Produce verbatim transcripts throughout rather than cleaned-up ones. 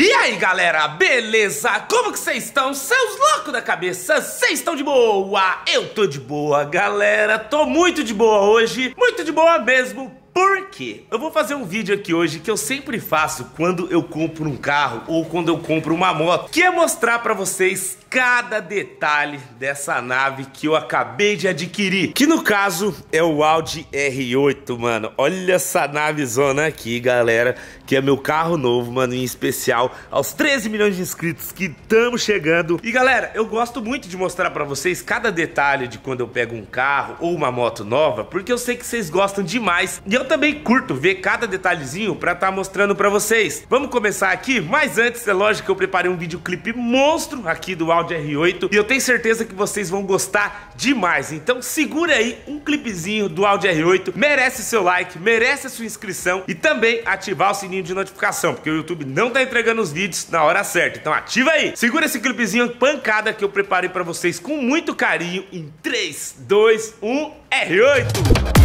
E aí galera, beleza? Como que vocês estão? Seus loucos da cabeça, vocês estão de boa? Eu tô de boa, galera, tô muito de boa hoje, muito de boa mesmo. Por quê? Eu vou fazer um vídeo aqui hoje que eu sempre faço quando eu compro um carro ou quando eu compro uma moto, que é mostrar pra vocês cada detalhe dessa nave que eu acabei de adquirir, que no caso é o Audi R oito, mano. Olha essa navezona aqui, galera, que é meu carro novo, mano, em especial aos treze milhões de inscritos que estamos chegando. E galera, eu gosto muito de mostrar pra vocês cada detalhe de quando eu pego um carro ou uma moto nova, porque eu sei que vocês gostam demais e eu também curto ver cada detalhezinho pra estar mostrando pra vocês. Vamos começar aqui, mas antes é lógico que eu preparei um videoclipe monstro aqui do Audi R oito e eu tenho certeza que vocês vão gostar demais. Então segura aí um clipezinho do Audi R oito, merece seu like, merece a sua inscrição e também ativar o sininho de notificação, porque o YouTube não tá entregando os vídeos na hora certa, então ativa aí. Segura esse clipezinho pancada que eu preparei pra vocês com muito carinho em três, dois, um, R oito!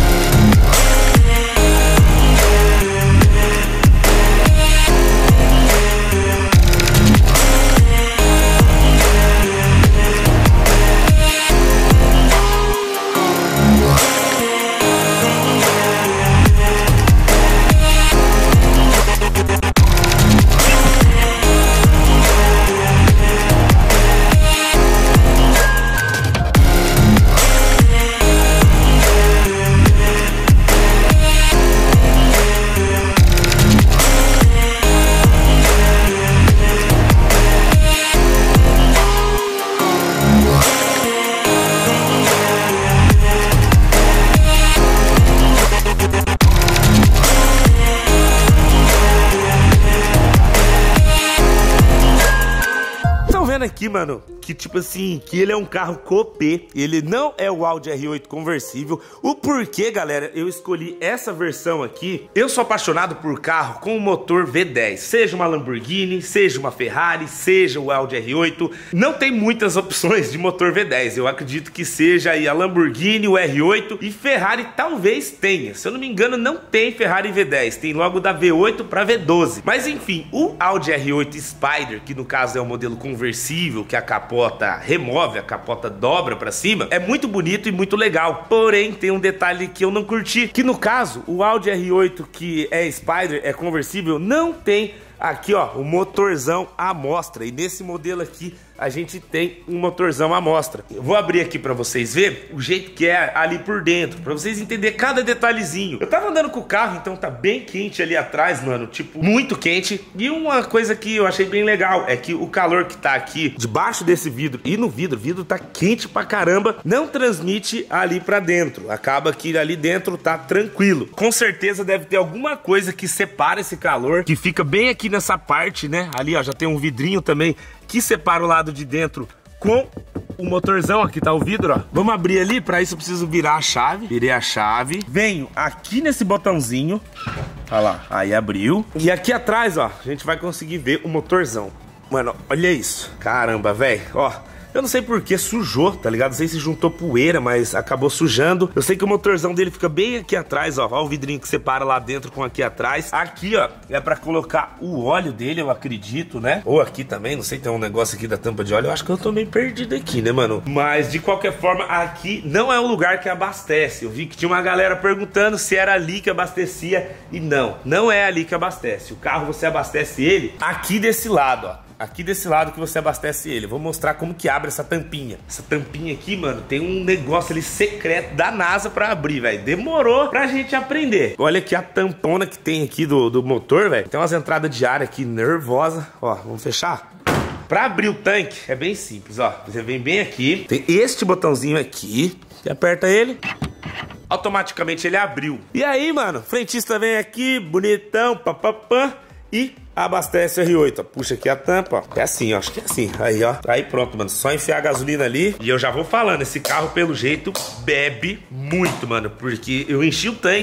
Aqui, mano, que tipo assim, que ele é um carro coupé, ele não é o Audi R oito conversível. O porquê, galera, eu escolhi essa versão aqui. Eu sou apaixonado por carro com motor V dez, seja uma Lamborghini, seja uma Ferrari, seja o Audi R oito. Não tem muitas opções de motor V dez, eu acredito que seja aí a Lamborghini, o R oito e Ferrari talvez tenha. Se eu não me engano, não tem Ferrari V dez, tem logo da V oito para V doze. Mas enfim, o Audi R oito Spider, que no caso é o modelo conversível, que a capota remove, a capota dobra pra cima, é muito bonito e muito legal. Porém, tem um detalhe que eu não curti, que no caso, o Audi R oito que é Spider, é conversível, não tem aqui, ó, o motorzão à mostra. E nesse modelo aqui a gente tem um motorzão à mostra. Eu vou abrir aqui pra vocês verem o jeito que é ali por dentro, pra vocês entenderem cada detalhezinho. Eu tava andando com o carro, então tá bem quente ali atrás, mano, tipo, muito quente. E uma coisa que eu achei bem legal é que o calor que tá aqui debaixo desse vidro e no vidro, o vidro tá quente pra caramba, não transmite ali pra dentro. Acaba que ali dentro tá tranquilo. Com certeza deve ter alguma coisa que separa esse calor, que fica bem aqui nessa parte, né? Ali, ó, já tem um vidrinho também que separa o lado de dentro com o motorzão. Aqui tá o vidro, ó. Vamos abrir ali, pra isso eu preciso virar a chave. Virei a chave, venho aqui nesse botãozinho, olha lá, aí abriu. E aqui atrás, ó, a gente vai conseguir ver o motorzão. Mano, olha isso, caramba, velho, ó. Eu não sei porque sujou, tá ligado? Não sei se juntou poeira, mas acabou sujando. Eu sei que o motorzão dele fica bem aqui atrás, ó. Ó o vidrinho que separa lá dentro com aqui atrás. Aqui, ó, é pra colocar o óleo dele, eu acredito, né? Ou aqui também, não sei, tem um negócio aqui da tampa de óleo. Eu acho que eu tô meio perdido aqui, né, mano? Mas, de qualquer forma, aqui não é um lugar que abastece. Eu vi que tinha uma galera perguntando se era ali que abastecia. E não, não é ali que abastece. O carro, você abastece ele aqui desse lado, ó. Aqui desse lado que você abastece ele. Vou mostrar como que abre essa tampinha. Essa tampinha aqui, mano, tem um negócio ali secreto da NASA pra abrir, velho. Demorou pra gente aprender. Olha aqui a tampona que tem aqui do, do motor, velho. Tem umas entradas de ar aqui nervosa. Ó, vamos fechar? Pra abrir o tanque é bem simples, ó. Você vem bem aqui, tem este botãozinho aqui. Você aperta ele, automaticamente ele abriu. E aí, mano, frentista vem aqui, bonitão, papapã, e abastece o R oito, ó. Puxa aqui a tampa, ó. É assim, ó, acho que é assim. Aí, ó. Aí pronto, mano. Só enfiar a gasolina ali. E eu já vou falando, esse carro, pelo jeito, bebe muito, mano. Porque eu enchi o tanque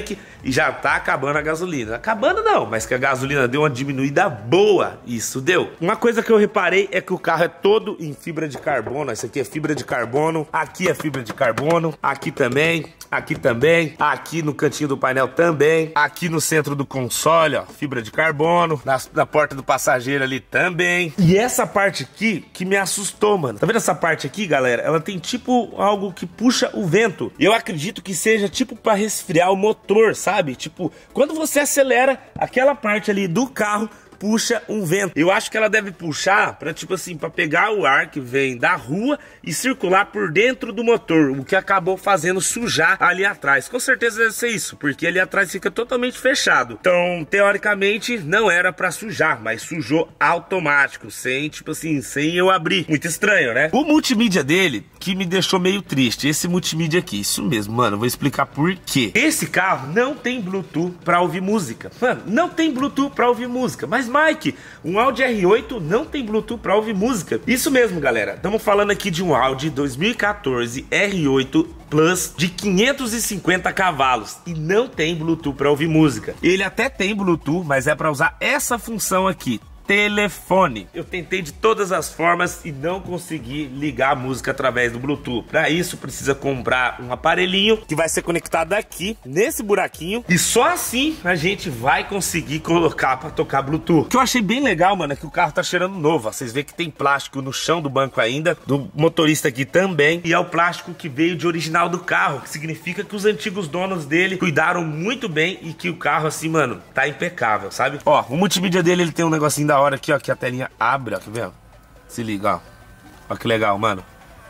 e já tá acabando a gasolina. Acabando não, mas que a gasolina deu uma diminuída boa, isso deu. Uma coisa que eu reparei é que o carro é todo em fibra de carbono. Esse aqui é fibra de carbono, aqui é fibra de carbono, aqui também, aqui também, aqui no cantinho do painel também, aqui no centro do console, ó, fibra de carbono, na, na porta do passageiro ali também. E essa parte aqui que me assustou, mano. Tá vendo essa parte aqui, galera? Ela tem tipo algo que puxa o vento. Eu acredito que seja tipo para resfriar o motor, sabe? Tipo, quando você acelera, aquela parte ali do carro puxa um vento. Eu acho que ela deve puxar para tipo assim, para pegar o ar que vem da rua e circular por dentro do motor, o que acabou fazendo sujar ali atrás. Com certeza deve ser isso, porque ali atrás fica totalmente fechado. Então, teoricamente, não era para sujar, mas sujou automático, sem tipo assim, sem eu abrir. Muito estranho, né? O multimídia dele que me deixou meio triste, esse multimídia aqui, isso mesmo, mano, vou explicar por quê. Esse carro não tem Bluetooth para ouvir música. Mano, não tem Bluetooth para ouvir música, mas Mike, um Audi R oito não tem Bluetooth para ouvir música. Isso mesmo, galera. Estamos falando aqui de um Audi dois mil e quatorze R oito Plus de quinhentos e cinquenta cavalos e não tem Bluetooth para ouvir música. Ele até tem Bluetooth, mas é para usar essa função aqui. Telefone. Eu tentei de todas as formas e não consegui ligar a música através do Bluetooth. Para isso precisa comprar um aparelhinho que vai ser conectado aqui nesse buraquinho e só assim a gente vai conseguir colocar para tocar Bluetooth. O que eu achei bem legal, mano, é que o carro tá cheirando novo. Ó. Vocês veem que tem plástico no chão do banco ainda, do motorista aqui também, e é o plástico que veio de original do carro, que significa que os antigos donos dele cuidaram muito bem e que o carro assim, mano, tá impecável, sabe? Ó, o multimídia dele, ele tem um negocinho da hora aqui, ó, que a telinha abre, ó, tá vendo? Se liga, ó. Ó que legal, mano.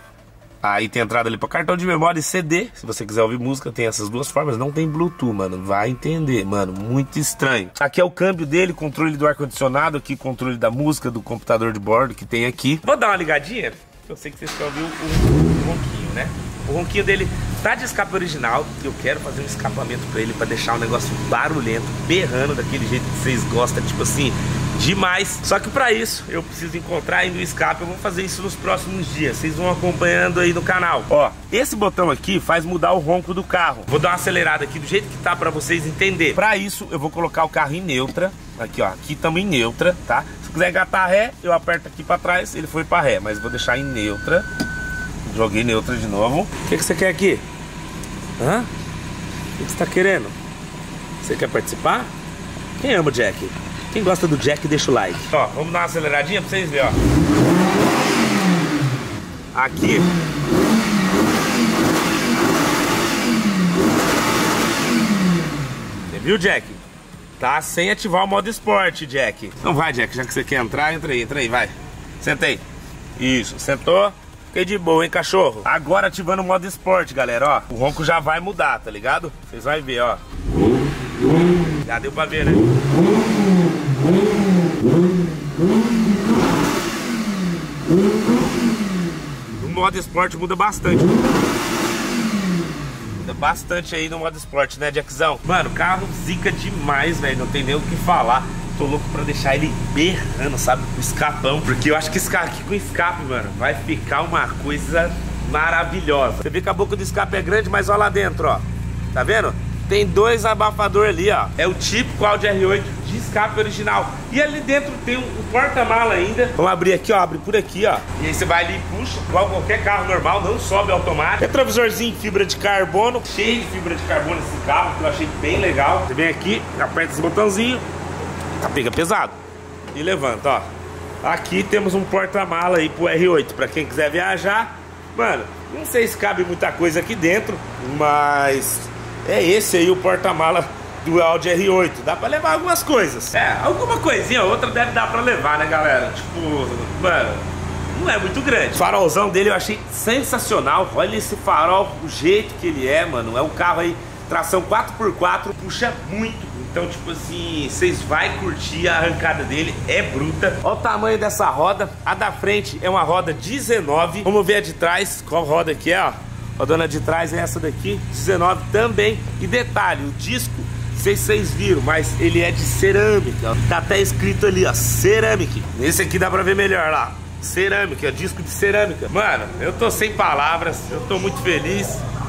Aí tem entrada ali pra cartão de memória e C D. Se você quiser ouvir música, tem essas duas formas. Não tem Bluetooth, mano. Vai entender, mano. Muito estranho. Aqui é o câmbio dele, controle do ar-condicionado. Aqui, controle da música, do computador de bordo que tem aqui. Vou dar uma ligadinha. Eu sei que vocês querem ouvir o, o, o ronquinho, né? O ronquinho dele tá de escape original. Eu quero fazer um escapamento pra ele, pra deixar o negócio barulhento, berrando daquele jeito que vocês gostam, tipo assim, demais. Só que pra isso eu preciso encontrar ainda o escape. Eu vou fazer isso nos próximos dias. Vocês vão acompanhando aí no canal. Ó, esse botão aqui faz mudar o ronco do carro. Vou dar uma acelerada aqui do jeito que tá pra vocês entenderem. Pra isso eu vou colocar o carro em neutra. Aqui, ó, aqui estamos em neutra, tá? Se quiser engatar ré, eu aperto aqui pra trás, ele foi pra ré. Mas vou deixar em neutra. Joguei neutra de novo. O que, que você quer aqui? Hã? O que, que você tá querendo? Você quer participar? Quem ama o Jack? Quem gosta do Jack, deixa o like. Ó, vamos dar uma aceleradinha pra vocês verem, ó. Aqui. Você viu, Jack? Tá sem ativar o modo esporte, Jack. Então vai, Jack, já que você quer entrar, entra aí, entra aí, vai. Senta aí. Isso, sentou. Fiquei de boa, hein, cachorro? Agora ativando o modo esporte, galera, ó. O ronco já vai mudar, tá ligado? Vocês vão ver, ó. Já deu pra ver, né? No modo esporte muda bastante. Muda bastante aí no modo esporte, né, Jackzão? Mano, carro zica demais, velho. Não tem nem o que falar. Tô louco pra deixar ele berrando, sabe? O escapão. Porque eu acho que esse carro aqui com escape, mano, vai ficar uma coisa maravilhosa. Você vê que a boca do escape é grande, mas olha lá dentro, ó. Tá vendo? Tem dois abafadores ali, ó. É o típico Audi R oito de escape original. E ali dentro tem um, um porta-mala ainda. Vamos abrir aqui, ó. Abre por aqui, ó. E aí você vai ali e puxa. Igual qualquer carro normal, não sobe automático. Retrovisorzinho fibra de carbono. Cheio de fibra de carbono esse carro, que eu achei bem legal. Você vem aqui, aperta esse botãozinho. Tá, pega pesado. E levanta, ó. Aqui temos um porta-mala aí pro R oito. Pra quem quiser viajar. Mano, não sei se cabe muita coisa aqui dentro, mas... é esse aí o porta-mala do Audi R oito. Dá pra levar algumas coisas. É, alguma coisinha, outra deve dar pra levar, né, galera? Tipo, mano, não é muito grande. O farolzão dele eu achei sensacional. Olha esse farol, o jeito que ele é, mano. É um carro aí, tração quatro por quatro, puxa muito. Então, tipo assim, vocês vão curtir a arrancada dele, é bruta. Olha o tamanho dessa roda. A da frente é uma roda dezenove. Vamos ver a de trás, qual roda que é, ó. A dona de trás é essa daqui, dezenove também. E detalhe, o disco, não sei se vocês viram, mas ele é de cerâmica, ó. Tá até escrito ali, ó, cerâmica. Esse aqui dá pra ver melhor lá. Cerâmica, disco de cerâmica. Mano, eu tô sem palavras, eu tô muito feliz.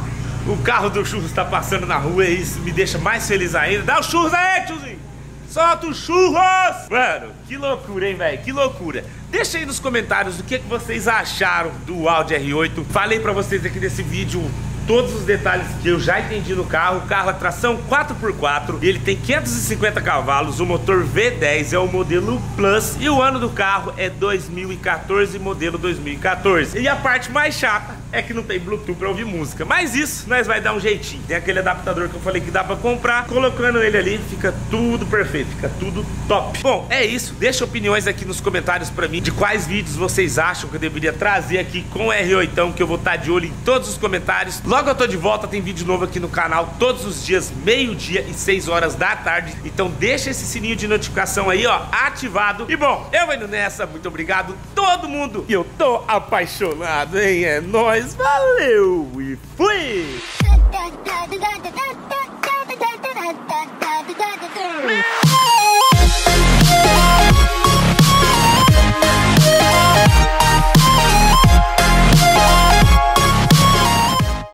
o carro do Churros tá passando na rua e isso me deixa mais feliz ainda. Dá o churros aí, tiozinho! Solta os churros! Mano, que loucura, hein, velho? Que loucura. Deixa aí nos comentários o que, que vocês acharam do Audi R oito. Falei pra vocês aqui nesse vídeo todos os detalhes que eu já entendi no carro. O carro é tração quatro por quatro, ele tem quinhentos e cinquenta cavalos, o motor V dez é o modelo Plus e o ano do carro é dois mil e quatorze, modelo dois mil e quatorze. E a parte mais chata é que não tem Bluetooth pra ouvir música, mas isso nós vai dar um jeitinho. Tem aquele adaptador que eu falei que dá pra comprar, colocando ele ali fica tudo perfeito, fica tudo top. Bom, é isso, deixa opiniões aqui nos comentários pra mim de quais vídeos vocês acham que eu deveria trazer aqui com o R oito, que eu vou estar de olho em todos os comentários. Logo eu tô de volta, tem vídeo novo aqui no canal todos os dias, meio-dia e seis horas da tarde. Então deixa esse sininho de notificação aí, ó, ativado. E bom, eu vou indo nessa, muito obrigado todo mundo. E eu tô apaixonado, hein? É nóis, valeu e fui!